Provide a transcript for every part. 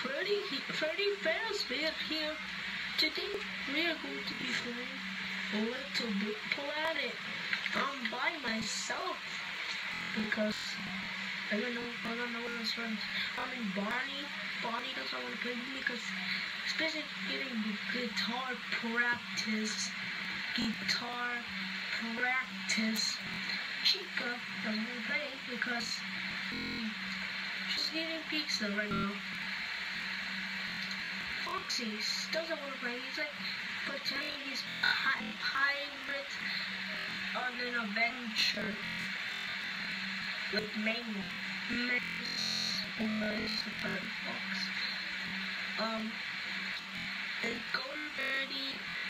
Freddy Fazbear here. Today we are going to be playing Little Big Planet. I'm by myself because I don't know what else friends. I mean Barney doesn't want to play with me because especially getting the guitar practice. Chica doesn't want to play because she's eating pizza right now. Foxy doesn't want to play. He's like pretending he's pirate on an adventure with Mango. Mango's the bird fox. And Golden Freddy.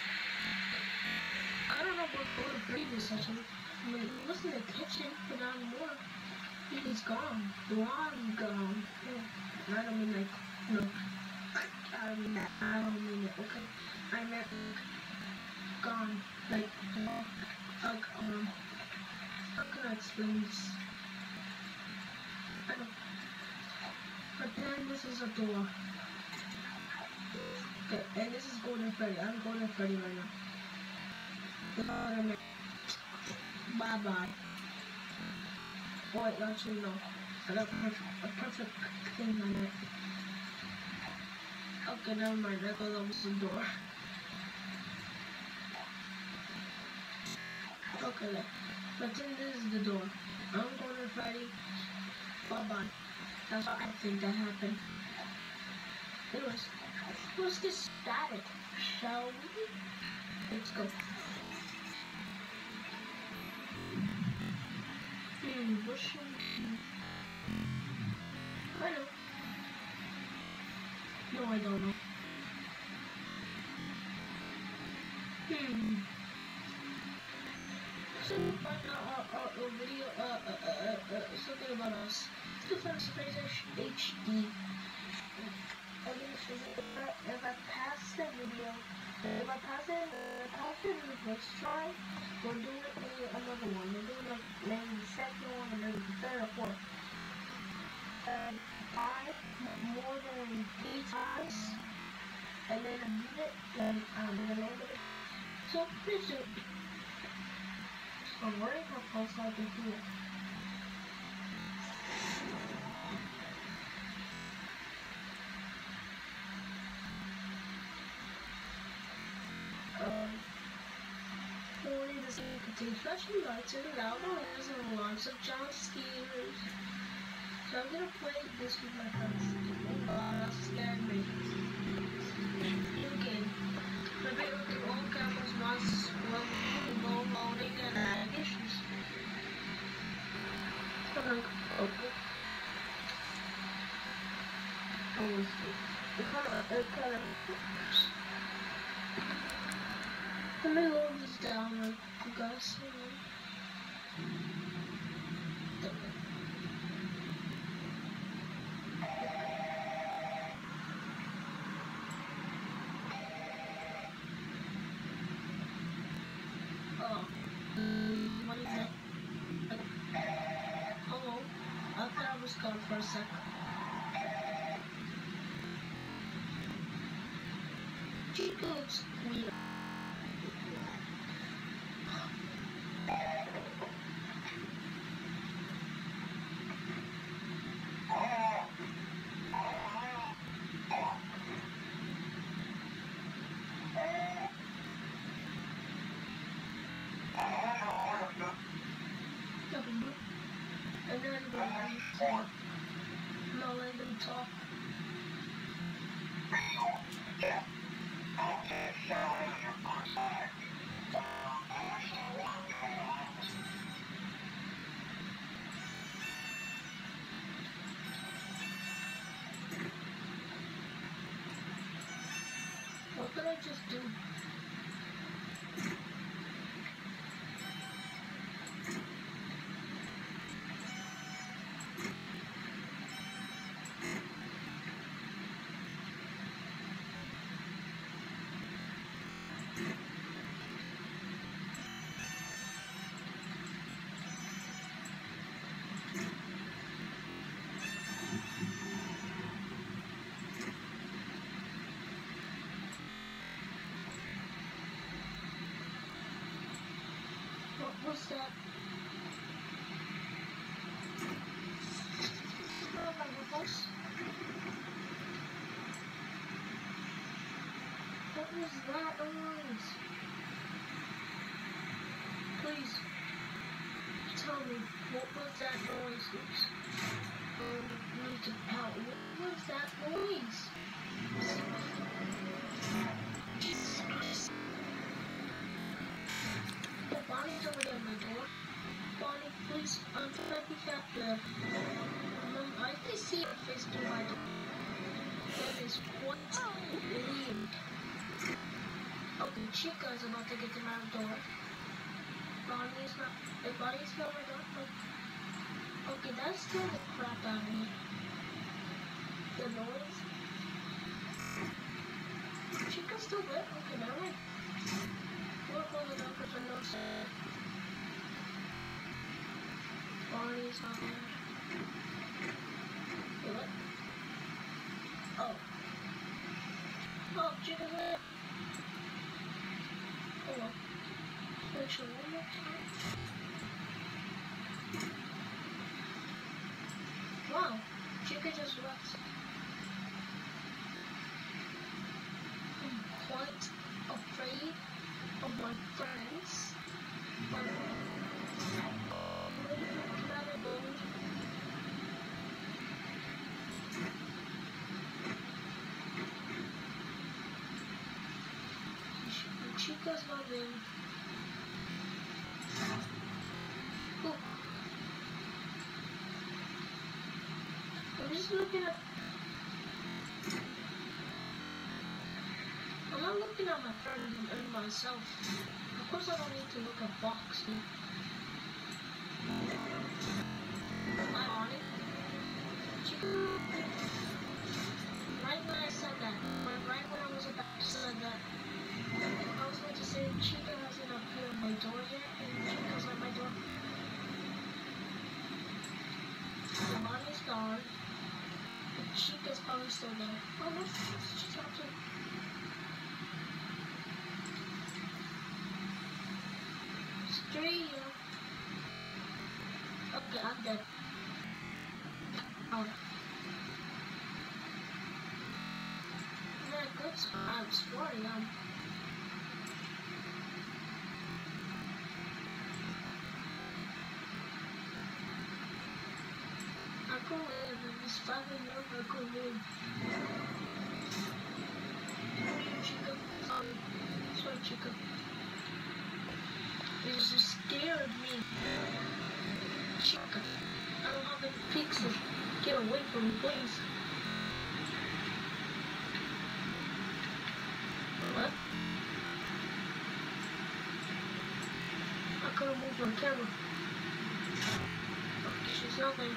I don't know what Golden Freddy was actually. I mean, he was in the kitchen, but not anymore. He's gone. Long gone. Yeah. I don't mean like, no. I don't mean it, okay? I meant gone. Like, how can I explain this? I don't. But then this is a door. Okay, and this is Golden Freddy. I'm Golden Freddy right now. That's what I meant. Bye-bye. Oh, wait, actually, no. I got a perfect thing on it. Okay, never mind. I thought that was the door. Okay, but then this is the door. I'm Golden Freddy. Bye-bye. That's what I think that happened. Anyways, let's get started, shall we? Let's go. What should we do? I know. No, I don't know. So, our video, something about us. The first page HD. If I pass the video, if I pass it in the first try, we'll do it in another one. We'll do like maybe the second one, and maybe the third or fourth. More than 8 times, and then I beat it, and I'm gonna end it. So let's do it. I'm wearing my pulse out to do it. Only the same contains flashing lights and loud noises and lots of jump scares. So I'm gonna play this with my friends. That's scared me. Okay. Maybe with all cameras once low loading and adding issues. Okay. It kind of let me load this down like you guys see. What is it? Hello? I thought I was gone for a sec. She looks weird. And then no, let them talk. What did I just do? house? What was that noise? Please tell me, what was that noise? Oops. Need to help. What was that noise? Jesus Christ. Oh, Bonnie's over there at my door. Bonnie, please, I'm trying to be fat. I can see her face through my door. That is quite weird. Okay, Chica's about to get to my door. Bonnie's not. If Bonnie's not my door, no. Okay, that scared the crap out of me. The noise. Chica's still there? Okay, never mind. We'll close the door because I know it's Bonnie's not there. Wait, what? Oh. Oh, Chica's there. Oh well. Make sure one more time. Wow, Chica just left. I'm quite afraid of my friends. Chica's not in. Oh. I'm just looking at. I'm not looking at my friend and myself. Of course, I don't need to look at boxing. Am I on it? Right when I said that, right when I was about to say that, I was going to say Chica hasn't appeared at my door yet, and Chica's at my door. The money's gone. Chica's probably still there. Oh no, she's not too. Three. Okay, I'm dead. Oh. Yeah, good. I'm sporty. I go live in this 5 a.m. I go live. Chica. Sorry, Chica. It just scared me. Chica. I don't have any pixels. Get away from me, please. What? I couldn't move my camera. Okay, she's not there.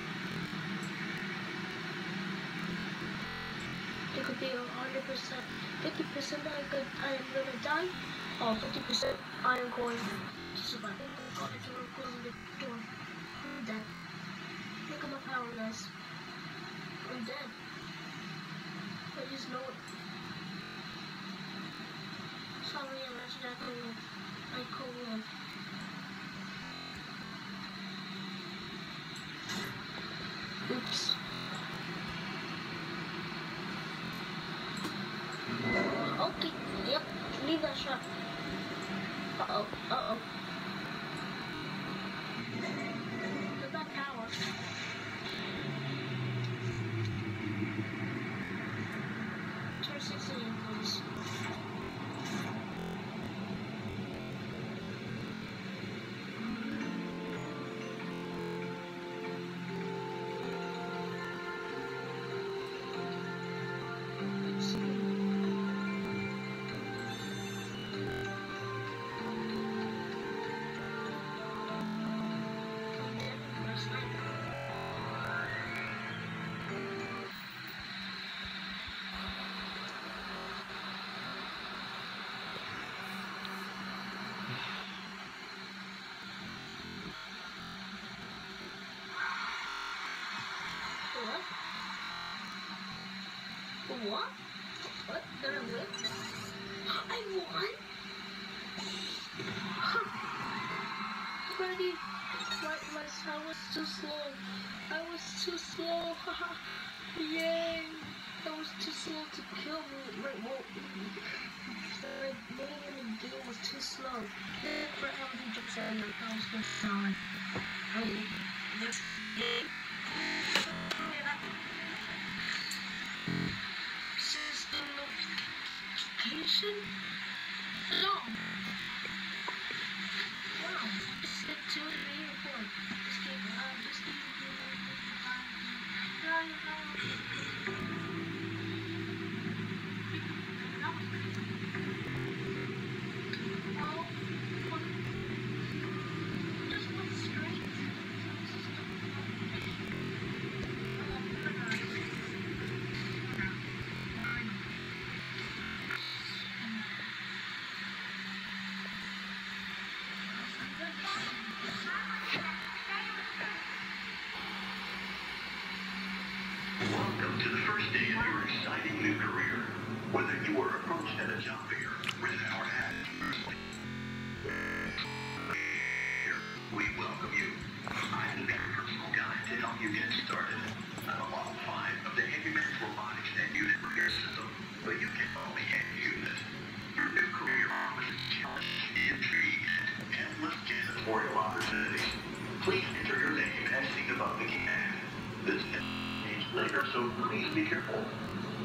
It could be 100%, 50% I am gonna die, or 50% I am going to survive. Oh, the door, closing the door. I'm dead. Look at my power, guys. I'm dead. I just know it. Sorry, I could live. I could live. Oops. Okay, yep, leave that shot. Uh-oh, uh-oh. Look at that power. Turn 16, please. What? What? Did I win? I won? Freddy, what? I was too slow. I was too slow. Haha. Yay. I was too slow to kill me. Wait, what? The game was too slow. For every jump shot, I was gonna die. Oh, this game. System notification? No. Wow. Just hit 2 to 3 or 4. This game, this game is Welcome to the first day of your exciting new career. Whether you were approached at a job fair, read our ad, we welcome you. I'm the personal guide to help you get started. I'm a Model 5 of the Heavy Man's Robotics and Unit Repair System, but you can call me Heavy Unit. Your new career promises challenge, intrigue, and endless janitorial opportunities. Please enter your name as seen above the keypad. This later, so please be careful.